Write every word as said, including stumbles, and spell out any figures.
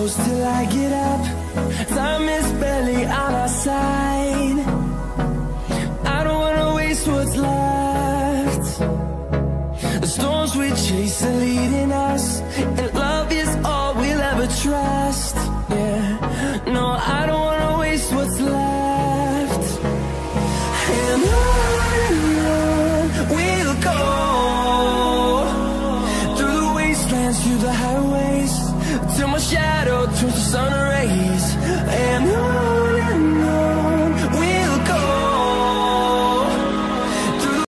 close till I get up. Time is barely on our side. I don't wanna waste what's left. The storms we chase are leading us.